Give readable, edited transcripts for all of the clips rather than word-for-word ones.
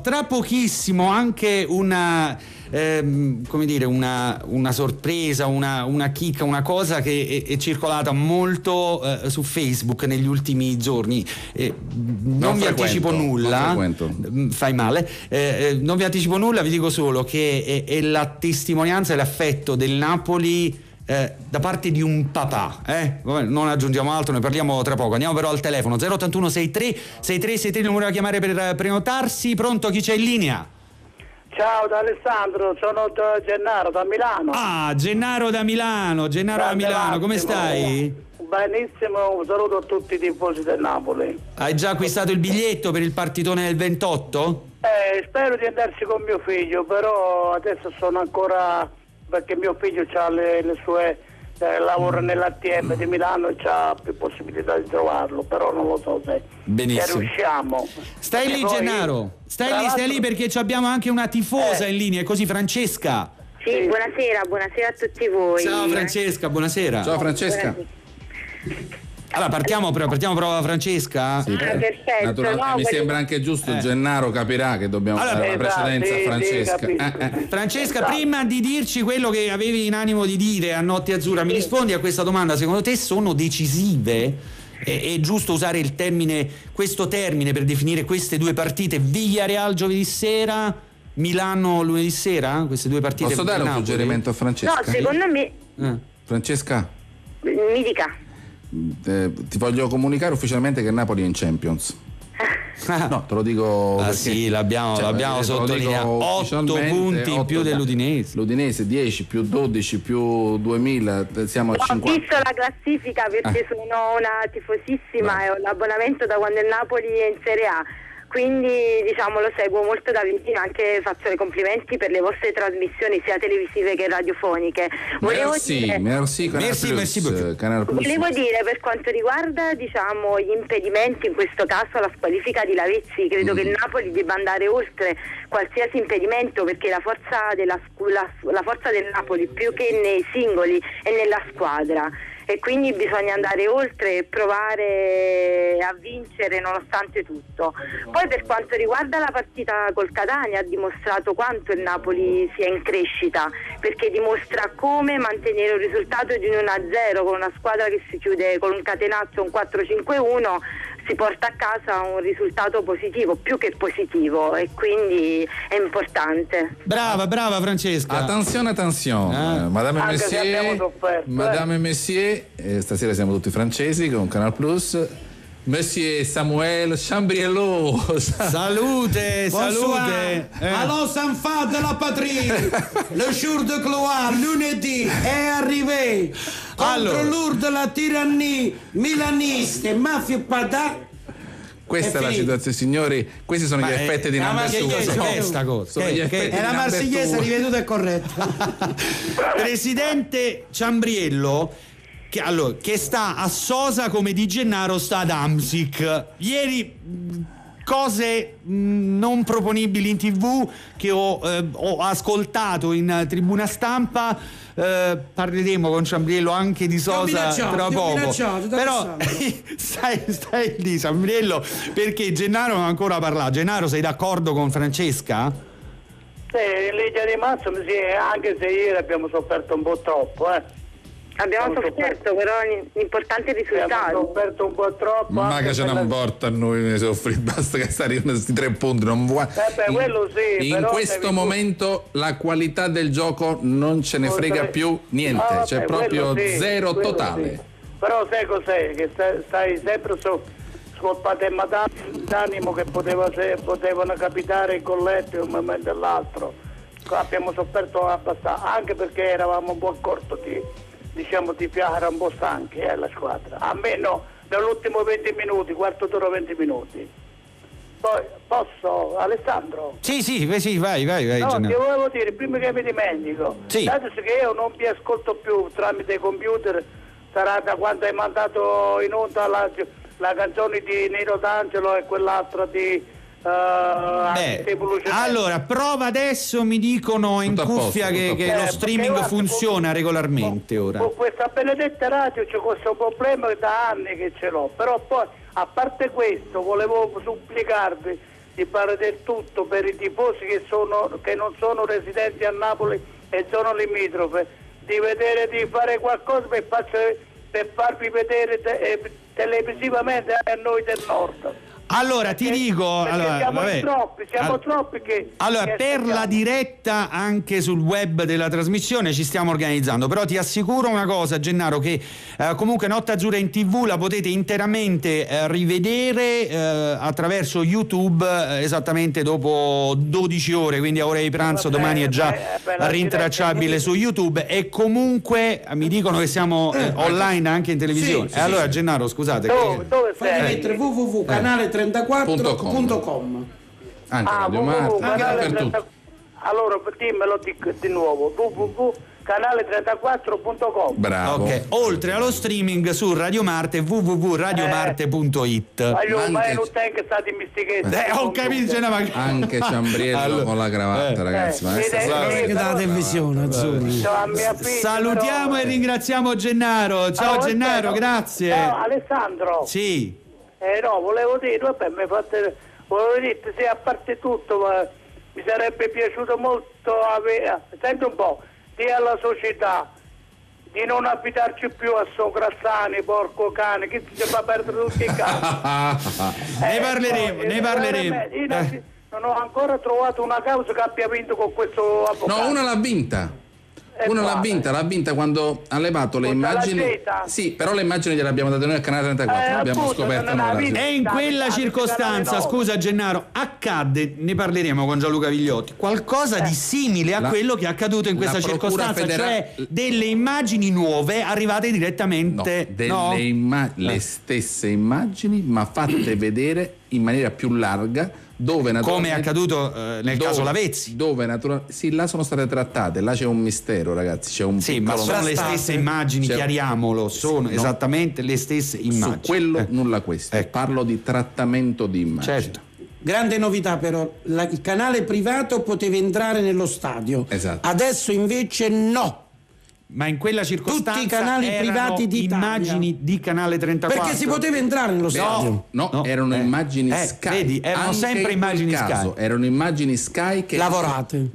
Tra pochissimo anche una come dire, una sorpresa, una chicca, una cosa che è circolata molto su Facebook negli ultimi giorni. Non vi anticipo nulla, fai male, non vi anticipo nulla, vi dico solo che è la testimonianza e l'affetto del Napoli da parte di un papà, non aggiungiamo altro, ne parliamo tra poco. Andiamo però al telefono 081 63 il numero da chiamare per prenotarsi. Pronto, chi c'è in linea? Ciao da Alessandro, sono Gennaro da Milano. Gennaro da Milano, come stai? Benissimo, un saluto a tutti i tifosi del Napoli. Hai già acquistato il biglietto per il partitone del 28? Spero di andarci con mio figlio, però adesso sono ancora, perché mio figlio ha le sue lavora nell'ATM di Milano e c'ha più possibilità di trovarlo, però non lo so se riusciamo. Stai lì, Gennaro, stai lì perché abbiamo anche una tifosa in linea, è così, Francesca. Sì, buonasera a tutti voi. Ciao Francesca, buonasera. Ciao Francesca. Allora partiamo proprio da Francesca. Sì, perfetto. Mi sembra anche giusto, Gennaro capirà che dobbiamo dare la precedenza a Francesca. Francesca, prima di dirci quello che avevi in animo di dire a Notte Azzurra, mi rispondi a questa domanda: secondo te sono decisive? È giusto usare questo termine per definire queste due partite? Villarreal giovedì sera, Milano lunedì sera? Queste due partite. Posso dare un suggerimento a Francesca? No, secondo me. Francesca, mi dica. ti voglio comunicare ufficialmente che Napoli è in Champions. No, te lo dico perché, sì, l'abbiamo sottolineato. 8 punti in più dell'Udinese. L'Udinese 10 più 12 più 2000, siamo a 50. Ho visto la classifica perché sono una tifosissima e ho l'abbonamento da quando il Napoli è in Serie A, quindi diciamo lo seguo molto da vicino, anche faccio i complimenti per le vostre trasmissioni sia televisive che radiofoniche. Merci Canal Plus. Volevo dire, per quanto riguarda diciamo gli impedimenti, in questo caso la squalifica di Lavezzi, credo che il Napoli debba andare oltre qualsiasi impedimento, perché la forza del Napoli più che nei singoli è nella squadra, e quindi bisogna andare oltre e provare a vincere nonostante tutto. Poi per quanto riguarda la partita col Catania, ha dimostrato quanto il Napoli sia in crescita, perché dimostra come mantenere un risultato di 1-0 con una squadra che si chiude con un catenaccio, un 4-5-1, si porta a casa un risultato positivo, più che positivo, e quindi è importante. Brava Francesca. Attenzione. Madame Messier, stasera siamo tutti francesi con Canal Plus. Monsieur Samuel Chambriello. Salute. Allons enfants de la patrie, le jour de gloire, lunedì è arrivé. Contro l'Urde la tirannia milaniste, mafia padà. Questa è la situazione, signori. Questi sono gli effetti di Nambersuso. È la marsigliese riveduta e corretta. Presidente Chambriello, che sta a Sosa come Di Gennaro sta ad Amsic. Ieri cose non proponibili in TV che ho ascoltato in tribuna stampa. Parleremo con Chambriello anche di Sosa tra poco. Però stai lì, Chambriello, perché Gennaro non ha ancora parlato. Gennaro, sei d'accordo con Francesca? In linea di massima sì, anche se ieri abbiamo sofferto un po' troppo, Abbiamo sofferto, però l'importante è il risultato. Abbiamo sofferto un po' troppo. Ma che ce ne importa a noi ne soffri, basta che sta arrivando questi 3 punti. Quello sì, in questo momento la qualità del gioco non ce ne frega più niente, c'è proprio zero totale. Sì. Però sai cos'è? Che stai sempre scolpate d'animo che potevano capitare in colletto in un momento e l'altro. Abbiamo sofferto abbastanza, anche perché eravamo un po' corto di fiara, un po' stanchi la squadra. A me no, nell'ultimo 20 minuti, quarto d'ora 20 minuti. Poi posso, Alessandro? Sì, vai. No, ti volevo dire, prima che mi dimentico, dato che io non vi ascolto più tramite computer, sarà da quando hai mandato in onda la canzone di Nino D'Angelo e quell'altra di allora prova adesso, mi dicono in cuffia che lo streaming funziona regolarmente ora. Con questa benedetta radio c'è questo problema da anni che ce l'ho, però poi a parte questo volevo supplicarvi di fare del tutto per i tifosi che non sono residenti a Napoli e sono limitrofe, di fare qualcosa per farvi vedere televisivamente a noi del nord. Allora ti dico, siamo troppi che per la diretta anche sul web della trasmissione ci stiamo organizzando, però ti assicuro una cosa, Gennaro, che comunque Notte Azzurra in TV la potete interamente rivedere attraverso YouTube esattamente dopo 12 ore, quindi a ora di pranzo domani è già rintracciabile su YouTube, e comunque mi dicono che siamo online anche in televisione. Sì, allora Gennaro, scusate, dove fai sei? mettere www.canale34.com. Anche Radio Marte, dappertutto. Allora dimmelo di nuovo, www.canale34.com. Bravo. Ok, oltre allo streaming su Radio Marte, www.radiomarte.it. Ma non te che state in mistichezza. Ho capito, Anche Ciambriello con la cravatta, ragazzi. Ma La televisione, Azzurri. Salutiamo e ringraziamo Gennaro. Ciao Gennaro, grazie. Ciao Alessandro. Sì. No, volevo dire, volevo dire, sì, a parte tutto, ma mi sarebbe piaciuto molto senti un po', dire alla società di non affidarci più a sto Grassani, porco cane, che si fa perdere tutti i cani. Ne parleremo. Non ho ancora trovato una causa che abbia vinto con questo avvocato. No, una l'ha vinta. L'ha vinta quando ha levato le immagini. Sì, però le immagini gliele abbiamo date noi al canale 34, abbiamo scoperto noi. E in quella circostanza, scusa Gennaro, accadde, ne parleremo con Gianluca Vigliotti, qualcosa di simile a quello che è accaduto in questa circostanza, cioè delle immagini nuove arrivate direttamente. Le stesse immagini, ma fatte vedere in maniera più larga. Dove come è accaduto nel caso Lavezzi, sì, là sono state trattate, là c'è un mistero, ragazzi, c'è un ma sono le stesse immagini, chiariamolo, sono esattamente le stesse immagini. Su quello nulla questo, parlo di trattamento di immagini. Certo. Grande novità però, il canale privato poteva entrare nello stadio, adesso invece no. Ma in quella circostanza tutti i canali privati di immagini di Canale 34, perché si poteva entrare nello stadio. No, erano immagini Sky. Vedi, erano anche sempre immagini Sky. Erano immagini Sky che lavorate.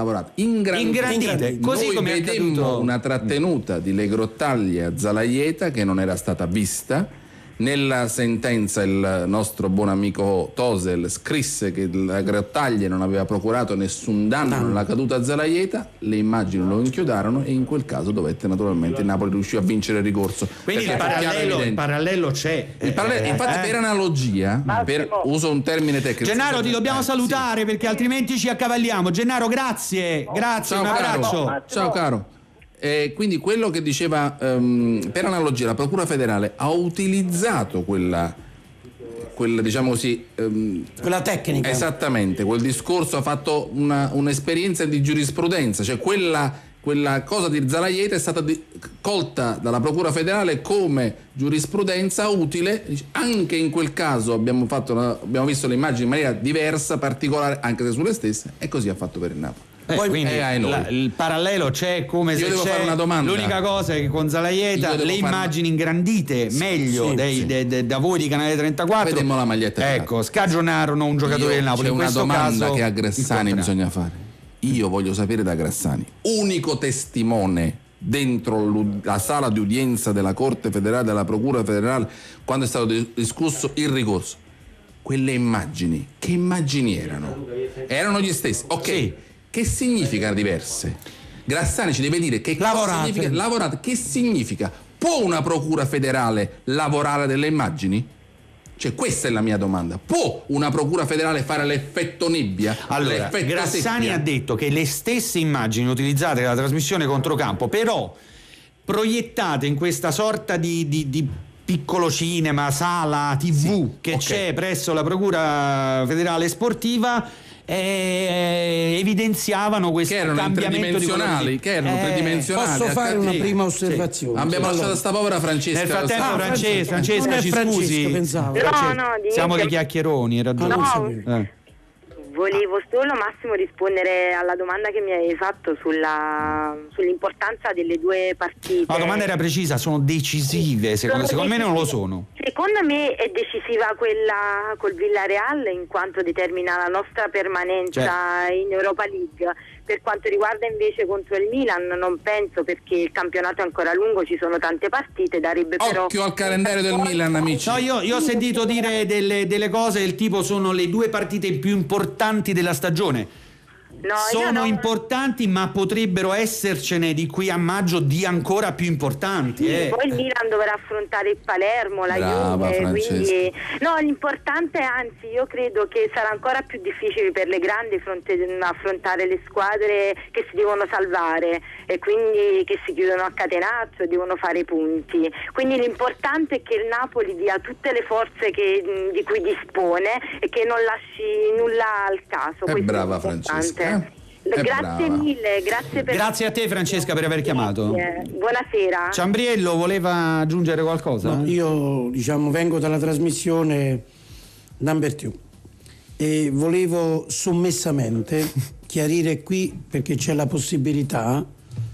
Ingrandite. Così noi come vedemmo una trattenuta di Le Grottaglie a Zalaieta che non era stata vista. Nella sentenza il nostro buon amico Tosel scrisse che la Grottaglie non aveva procurato nessun danno nella caduta a Zalaieta, le immagini lo inchiodarono e in quel caso dovette naturalmente Napoli riuscì a vincere il ricorso. Quindi il parallelo c'è. Infatti per analogia, uso un termine tecnico. Gennaro, ti dobbiamo salutare perché altrimenti ci accavalliamo. Gennaro, grazie, ciao, un abbraccio. Ciao caro. Quindi quello che diceva, per analogia, la Procura Federale ha utilizzato quella diciamo così, quella tecnica. Esattamente, quel discorso, ha fatto un'esperienza di giurisprudenza, cioè quella cosa di Zalaieta è stata colta dalla Procura Federale come giurisprudenza utile. Anche in quel caso abbiamo visto le immagini in maniera diversa, particolare, anche se sulle stesse, e così ha fatto per il Napoli. Quindi il parallelo c'è, come se c'è. Fare una domanda. L'unica cosa è che con Zalaieta le immagini ingrandite meglio da voi di Canale 34, vedemmo la maglietta, ecco, scagionarono un giocatore del Napoli. C'è in una questo domanda caso, che a Grassani bisogna fare. Io voglio sapere da Grassani, unico testimone dentro la sala di udienza della Corte Federale, della Procura Federale, quando è stato discusso il ricorso, quelle immagini, che immagini erano? Erano gli stessi, ok. Sì. Che significa diverse? Grassani ci deve dire che cosa significa lavorate. Che significa? Può una Procura Federale lavorare delle immagini? Cioè, questa è la mia domanda. Può una Procura Federale fare l'effetto nebbia? Allora, Grassani ha detto che le stesse immagini utilizzate nella trasmissione Controcampo, però proiettate in questa sorta di piccolo cinema, sala TV che c'è presso la Procura Federale Sportiva, evidenziavano questo cambiamento tridimensionali. Posso fare una prima osservazione? Abbiamo lasciato sta povera Francesca. Nel frattempo Francesca ci scusi. Pensavo. Siamo dei chiacchieroni, era giusto. Volevo solo, Massimo, rispondere alla domanda che mi hai fatto sull'importanza delle due partite. La domanda era precisa, sono decisive, secondo me non lo sono. Secondo me è decisiva quella col Villarreal, in quanto determina la nostra permanenza in Europa League. Per quanto riguarda invece contro il Milan non penso, perché il campionato è ancora lungo, ci sono tante partite, darebbe però... Occhio al calendario del Milan, amici. No, io ho sentito dire delle cose del tipo sono le 2 partite più importanti della stagione. No, sono importanti, ma potrebbero essercene di qui a maggio di ancora più importanti. Poi il Milan dovrà affrontare il Palermo, la Brava, Juve, Francesca. quindi no, l'importante è, anzi io credo che sarà ancora più difficile per le grandi affrontare le squadre che si devono salvare e quindi che si chiudono a catenaccio, devono fare i punti. Quindi l'importante è che il Napoli dia tutte le forze di cui dispone e che non lasci nulla al caso. Brava Francesca. Grazie mille, grazie a te Francesca per aver chiamato. Buonasera. Ciambriello voleva aggiungere qualcosa? No, io vengo dalla trasmissione Number 2 e volevo sommessamente chiarire qui, perché c'è la possibilità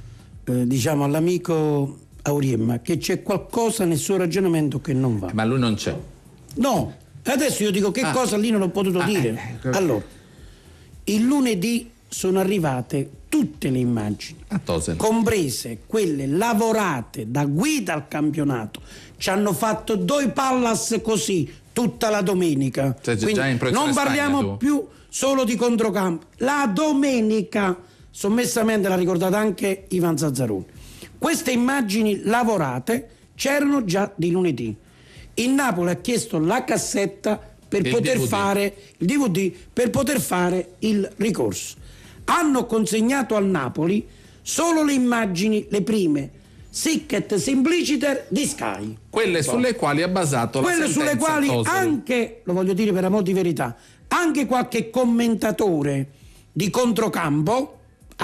all'amico Auriemma che c'è qualcosa nel suo ragionamento che non va. Ma lui non c'è. No, adesso io dico che cosa lì non ho potuto dire. Allora, il lunedì sono arrivate tutte le immagini, comprese quelle lavorate da guida al campionato. Ci hanno fatto 2 pallas così tutta la domenica. Quindi non parliamo più solo di controcampo. La domenica, sommessamente l'ha ricordata anche Ivan Zazzaroni, queste immagini lavorate c'erano già di lunedì. Il Napoli ha chiesto la cassetta per poter fare il DVD, per poter fare il ricorso. Hanno consegnato al Napoli solo le immagini, le prime, sic et simpliciter di Sky. Quelle sulle quali ha basato la sentenza. Quelle sulle quali anche, lo voglio dire per amor di verità, anche qualche commentatore di controcampo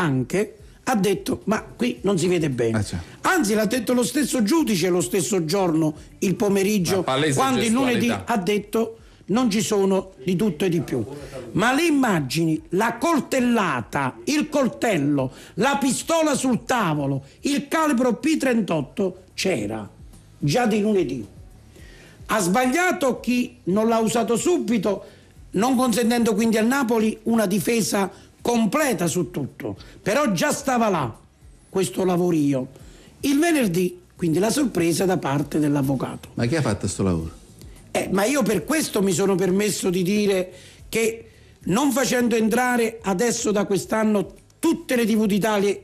ha detto ma qui non si vede bene. Anzi, l'ha detto lo stesso giudice lo stesso giorno, il pomeriggio, quando il lunedì ha detto non ci sono di tutto e di più. Ma le immagini, la coltellata, il coltello, la pistola sul tavolo, il calibro P38 c'era già di lunedì. Ha sbagliato chi non l'ha usato subito, non consentendo quindi al Napoli una difesa completa su tutto, però già stava là questo lavorio. Il venerdì quindi la sorpresa da parte dell'avvocato. Ma chi ha fatto sto lavoro? Ma io per questo mi sono permesso di dire che non facendo entrare adesso da quest'anno tutte le TV d'Italia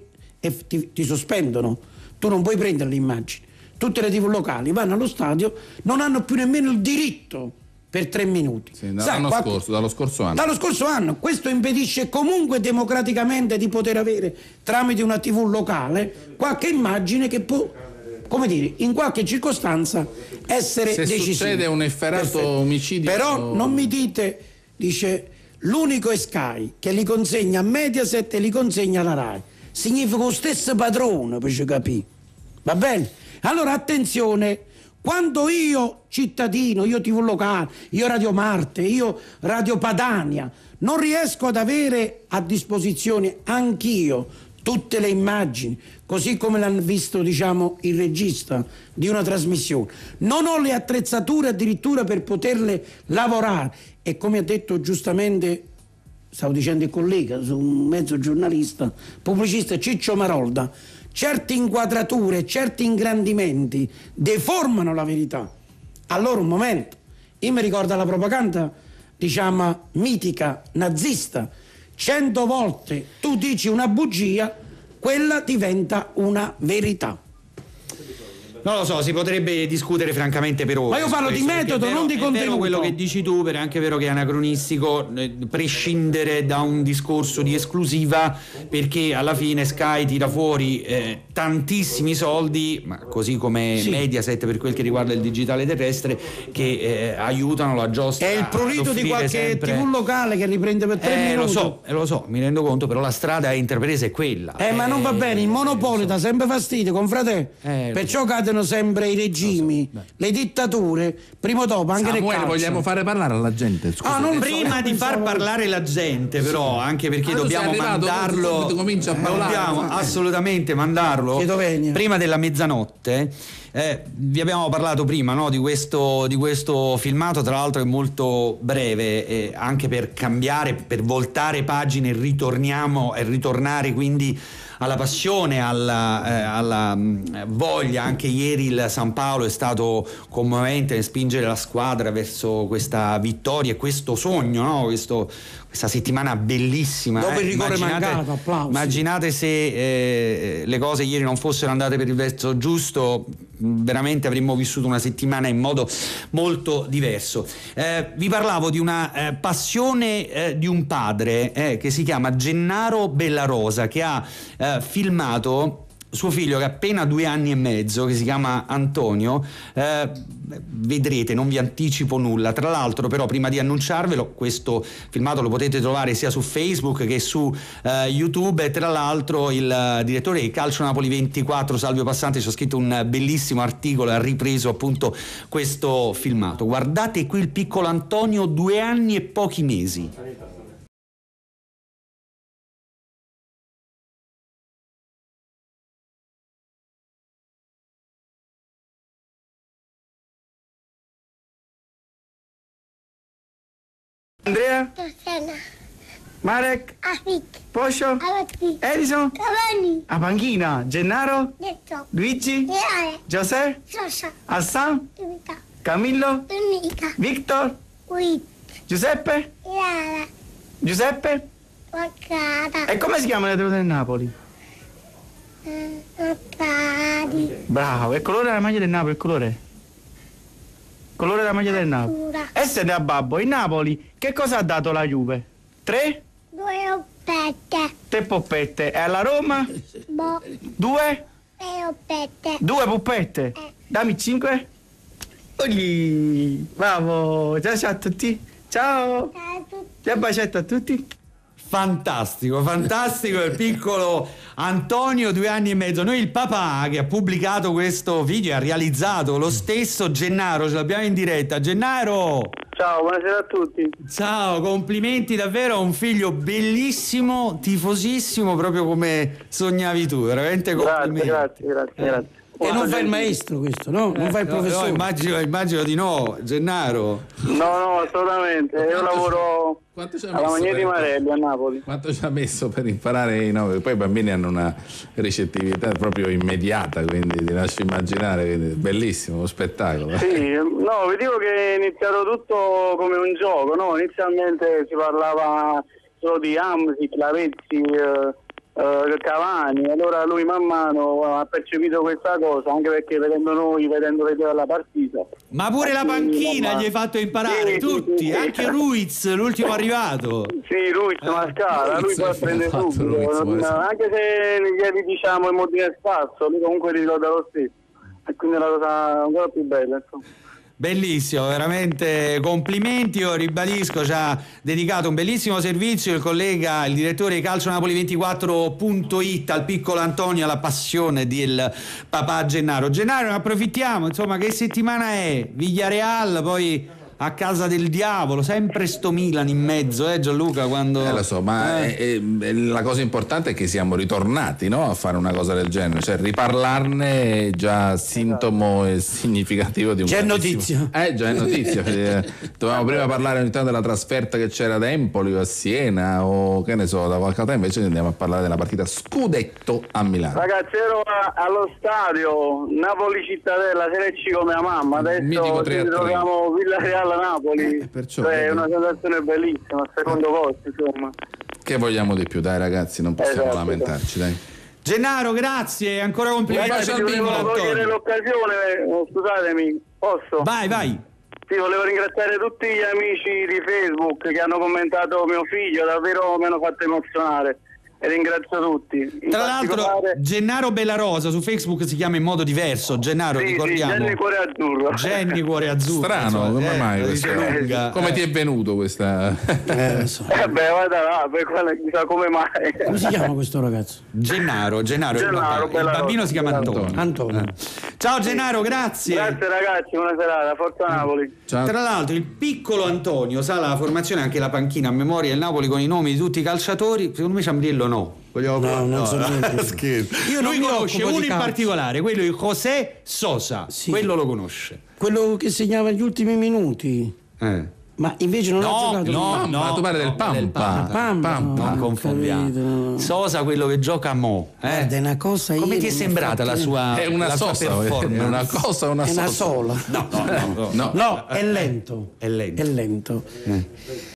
ti sospendono, tu non puoi prendere le immagini, tutte le TV locali vanno allo stadio, non hanno più nemmeno il diritto per 3 minuti. Sì, dallo scorso anno. Dallo scorso anno. Questo impedisce comunque democraticamente di poter avere tramite una TV locale qualche immagine che può, come dire, in qualche circostanza essere decisiva. Se succede un efferato omicidio. Però non mi dite, dice, l'unico è Sky che li consegna a Mediaset e li consegna alla Rai. Significa lo stesso padrone, per ci capire. Va bene? Allora attenzione, quando io cittadino, io TV locale, io Radio Marte, io Radio Padania, non riesco ad avere a disposizione anch'io tutte le immagini, così come l'hanno visto, diciamo, il regista di una trasmissione, non ho le attrezzature addirittura per poterle lavorare, e come ha detto giustamente, stavo dicendo il collega, su un mezzo giornalista, pubblicista, Ciccio Marolda, certe inquadrature, certi ingrandimenti deformano la verità. Allora un momento, io mi ricordo la propaganda, diciamo, mitica, nazista, 100 volte tu dici una bugia, quella diventa una verità. Non lo so, si potrebbe discutere francamente per ore. Ma io parlo di metodo, non di contenuto. È vero quello che dici tu, però è anche vero che è anacronistico prescindere da un discorso di esclusiva, perché alla fine Sky tira fuori tantissimi soldi, ma così come Mediaset per quel che riguarda il digitale terrestre, che aiutano la giostra. È il prurito di qualche TV locale che riprende per 3 minuti. Lo so, mi rendo conto, però la strada intrapresa è quella. Ma non va bene, il monopolio dà sempre fastidio, confrate. Perciò cade cadono sempre i regimi, le dittature, prima o dopo, anche nel calcio. Vogliamo fare parlare alla gente, scusa. Prima di far parlare la gente, però, anche perché dobbiamo mandarlo, dobbiamo assolutamente mandarlo prima della mezzanotte. Vi abbiamo parlato prima, no, di questo filmato, tra l'altro è molto breve, anche per cambiare, per voltare pagine e ritornare quindi alla passione, alla voglia. Anche ieri il San Paolo è stato commovente nel spingere la squadra verso questa vittoria e questo sogno, no? Questa settimana bellissima. Dopo il rigore mancato, applausi. Immaginate se le cose ieri non fossero andate per il verso giusto, veramente avremmo vissuto una settimana in modo molto diverso. Vi parlavo di una passione di un padre che si chiama Gennaro Bellarosa, che ha filmato suo figlio che ha appena 2 anni e mezzo, che si chiama Antonio. Vedrete, non vi anticipo nulla. Tra l'altro, però, prima di annunciarvelo, questo filmato lo potete trovare sia su Facebook che su YouTube, e tra l'altro il direttore di Calcio Napoli 24, Salvio Passante, ci ha scritto un bellissimo articolo, ha ripreso appunto questo filmato. Guardate qui il piccolo Antonio, 2 anni e pochi mesi. Andrea? Rossana. Marek? Afik. Poscio? Alatti. Edison? Cavani. A panchina? Gennaro? Detto. Luigi? Reale. Giuseppe? Sosa. Hassan? Dubita. Camillo? Dominica. Victor? Uit. Giuseppe? Reale. Giuseppe? Waccata. E come si chiama la del Napoli? Waccati. Bravo, e il colore della maglia del Napoli, il colore? Colore della maglia del Napoli. Pura. Essere a babbo, il Napoli, che cosa ha dato la Juve? 3? 2 oppette. 3 poppette. E alla Roma? Bo. 2? 3 oppette. 2 puppette. Dammi 5. Bravo. Ciao a tutti. Ciao. Ciao a tutti. Ciao, bacetto a tutti. Fantastico il piccolo Antonio, 2 anni e mezzo. Noi il papà che ha pubblicato questo video, ha realizzato lo stesso Gennaro, ce l'abbiamo in diretta. Gennaro! Ciao, buonasera a tutti. Ciao, complimenti davvero, un figlio bellissimo, tifosissimo, proprio come sognavi tu, veramente complimenti. Grazie. E non fa il maestro questo, no? Non fa il professore. No, immagino di no, Gennaro. No, assolutamente. Io lavoro alla Magneti Marelli a Napoli. Quanto ci ha messo per imparare i nomi? Poi i bambini hanno una ricettività proprio immediata, quindi ti lascio immaginare, quindi bellissimo, uno spettacolo. Sì, no, vi dico che è iniziato tutto come un gioco, no? Inizialmente si parlava solo di Hamsik, Lavezzi, Cavani, allora lui man mano ha percepito questa cosa, anche perché vedendo vedere la partita. Ma pure la panchina gli hai fatto imparare, tutti, sì. anche Ruiz, l'ultimo arrivato. Sì, Ruiz Mascara, lui poi prende subito, anche se gli diciamo in modo spazio, lui comunque ricorda lo stesso, e quindi è una cosa ancora più bella, insomma. Bellissimo, veramente complimenti. Io ribadisco, ci ha dedicato un bellissimo servizio il collega, il direttore di calcionapoli24.it al piccolo Antonio, alla passione del papà Gennaro. Gennaro, ne approfittiamo, insomma, che settimana è? Villareal, poi a casa del diavolo, sempre sto Milan in mezzo, Gianluca, quando... Lo so, ma la cosa importante è che siamo ritornati, no, a fare una cosa del genere, cioè riparlarne è già sintomo e significativo di un... Già è notizia. Già è notizia. Dovevamo prima parlare ogni tanto della trasferta che c'era ad Empoli o a Siena o che ne so, da qualche altra, invece andiamo a parlare della partita scudetto a Milano. Ragazzi, ero allo stadio Napoli Cittadella, Serie C con mia mamma, adesso ci troviamo Villareal a Napoli, perciò, è una sensazione bellissima, al secondo posto, insomma. Che vogliamo di più, dai ragazzi, non possiamo lamentarci, dai. Gennaro, grazie, ancora complimenti. Volevo cogliere l'occasione, scusatemi, posso? Vai. Sì, volevo ringraziare tutti gli amici di Facebook che hanno commentato mio figlio, davvero mi hanno fatto emozionare. e ringrazio tutti. In Tra l'altro particolare- Gennaro Bellarosa su Facebook si chiama in modo diverso. Gennaro, sì, ricordiamo. Genny Cuore Azzurro. Genny Cuore Azzurro. Strano, come mai lo questo? dice lunga. Come ti è venuto questa? Lo so. Beh, vada là, per quella chissà come mai. Come si chiama questo ragazzo? Gennaro, il Bellarosa. bambino si chiama Antonio. Antonio. Ciao Gennaro, grazie. Grazie ragazzi, buona serata, forza Napoli. Ciao. Tra l'altro il piccolo Antonio sa la formazione, anche la panchina a memoria del Napoli con i nomi di tutti i calciatori. Secondo me Ciambriello no. No, non so niente. Scherzo. Io non Lui mi conosce occupo uno di in calcio. particolare, quello di José Sosa. Sì. Quello lo conosce. Quello che segnava gli ultimi minuti. Ma invece non ha giocato. Ma tu parli del Pampa. Pampa. Non confondiamo. capito. Sosa, quello che gioca a mo. Guarda, è una cosa. Come io ti è non mi sembrata fa- la sua È una la sua sosa, è performance? una cosa, una È una sosa. sola. No. No, è lento. È lento. È lento.